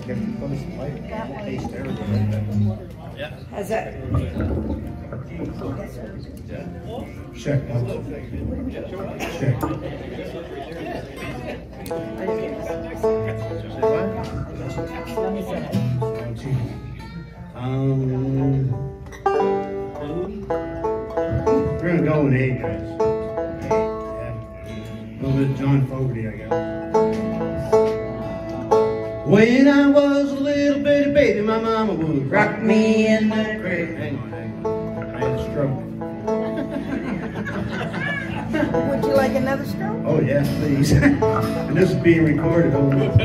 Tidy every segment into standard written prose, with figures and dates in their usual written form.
Yeah. How's that? Check. Check. We're gonna go with 8, guys. Yeah. A little bit of John Fogerty, I guess. When I was a little bitty baby, my mama would rock me in the grave. Hang on. I had a stroke. Would you like another stroke? Oh, yes, please. And this is being recorded.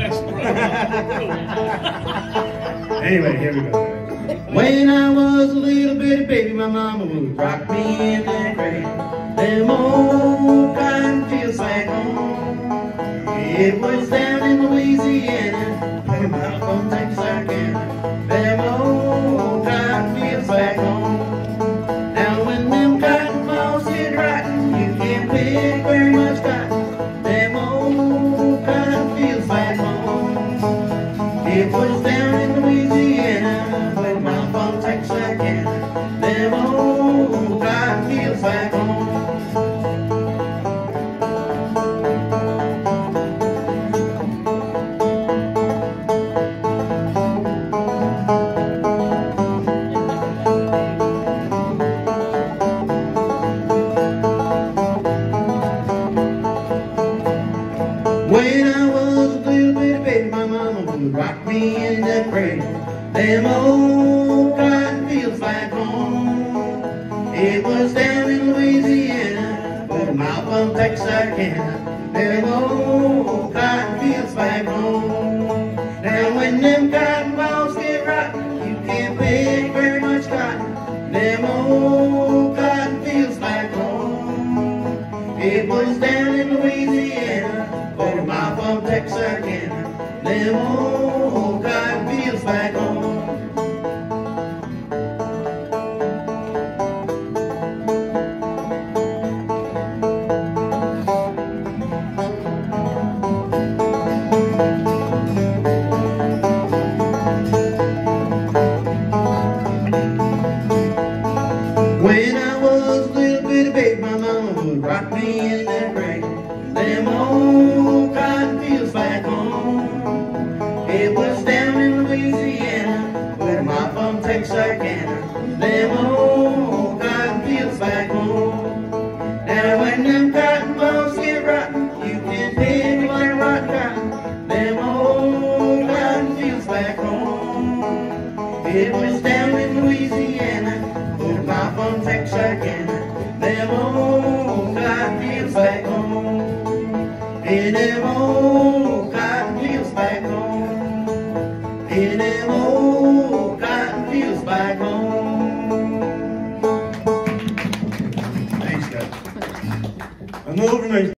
Anyway, here we go. When I was a little bitty baby, my mama would rock me in the grave. Them old cotton fields back home. It was down in Louisiana, where my phone Texarkana. Them old cotton fields back home. Now when them cotton balls get rotten, you can't pick very much cotton. Them old cotton fields back home. It was down in Louisiana, where my phone Texarkana. Them old cotton fields back home. When I was a little bitty baby, my mama would rock me in the cradle. Them old cotton fields back home. It was down in Louisiana, but I'm out from Texarkana. Them old cotton fields back home. Now when them cotton balls get rotten, you can't pick very much cotton. Them old cotton fields back home. It was down in Louisiana, but I'm out from Texarkana. Them old cotton fields back home. When I was a little bitty baby, my mama would rock me in that grave. Them old cotton fields back home. It was down in Louisiana, where my from Texarkana. Them old cotton fields back home. Now when them cotton balls get rotten, you can pick like rock cotton. Them old cotton fields back home. It was down in Louisiana, where my from Texarkana. Them old cotton fields back home. In them old cotton fields back home. In them old cotton fields back home. Thanks, guys. I'm over my